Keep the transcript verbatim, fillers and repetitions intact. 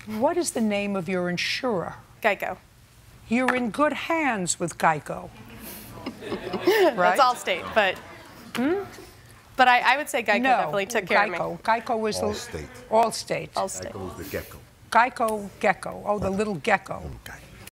What is the name of your insurer? Gecko. You're in good hands with Geico. Right? That's Allstate, but hmm? but I, I would say Geico no, definitely took care Geico. of me. Geico was Allstate. the Allstate. Allstate. Gecko's the gecko. Geico gecko. Oh, the little gecko. Gecko.